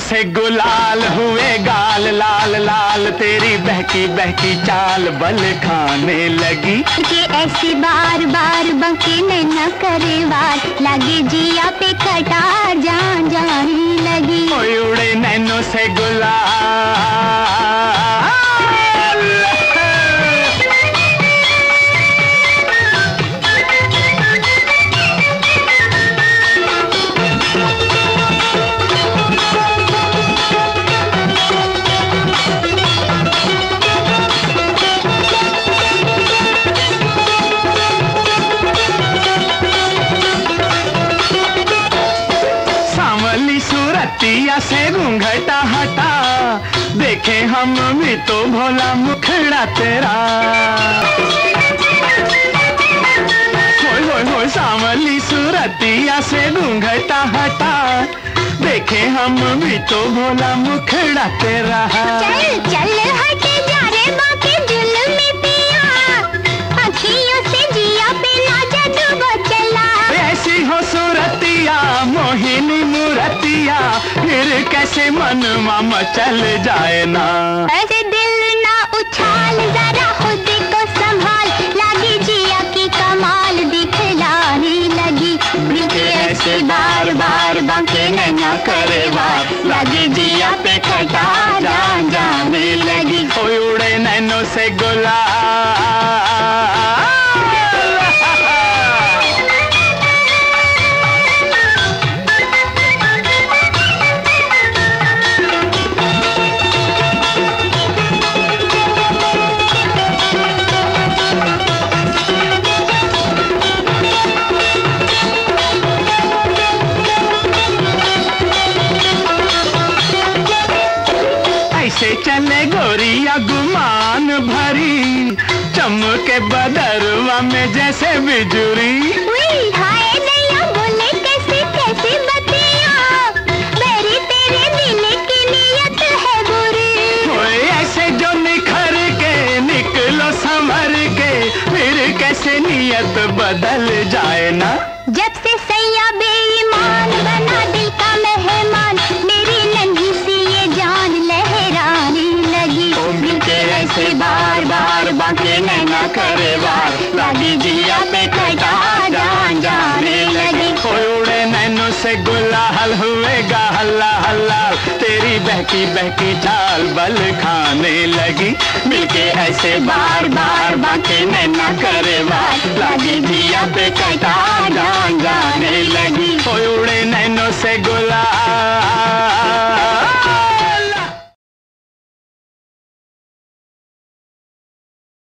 से गुलाल हुए गाल लाल लाल, तेरी बहकी बहकी चाल बल खाने लगी। कि ऐसी बार बार बंके न करे वार, लगे जिया पे कटार जान जाने लगी। ओए उड़े नैनों से गुलाल, सूरतिया से घूंघटा हटा, देखे हम भी तो भोला मुखड़ा तेरा। होय होय होय सांवली सूरतिया से घूंघटा हटा, देखे हम भी तो भोला मुखड़ा तेरा। चल चल हटे जा रे बाके जुल्मी पिया, अखियों से जिया पे ना जादू वो चला। ऐसी हो सूरतिया मोहिनी मूरतिया, फिर कैसे मनवा मचल जाए ना। ऐसे दिल ना उछाल, जरा खुद को संभाल, लगी जिया की कमाल दिखलाने लगी। दिखे ऐसे बार बार बांके नैना करे वार, लगी जिया पे कटार जान जाने लगी। ओए उड़े नैनों से गुलाल, चले गोरिया गुमान भरी, चमके बदरवा में जैसे बिजुरी। हाय नैया बोले कैसे कैसे बतिया, मेरी तेरे दिल की नियत है बुरी। ओए ऐसे जो निखर के निकलो संभर के, फिर कैसे नियत बदल जाए ना। जब से सैया बेईमान बना दिल का मेहमान, मेरी नन्ही सी ये जान लहराने लगी। मिलके ऐसे बार बार बांके नैना करे वार, लगी जिया पे कटार जान जाने लगी। उड़े नैनों से गुलाल हुए हल्ला हल्ला, तेरी बहकी बहकी चाल बल खाने लगी। मिलके ऐसे बार बार बांके नैना करे वार, लगी जिया पे कटार जान जाने लगी। उड़े नैनों से गुलाल।